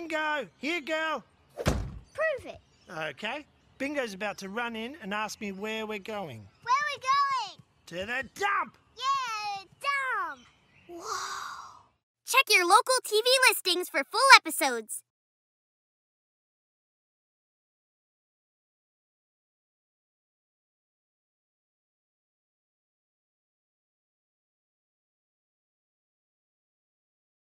Bingo! Here, girl. Prove it. Okay. Bingo's about to run in and ask me where we're going. Where are we going? To the dump! Yeah, dump! Whoa! Check your local TV listings for full episodes.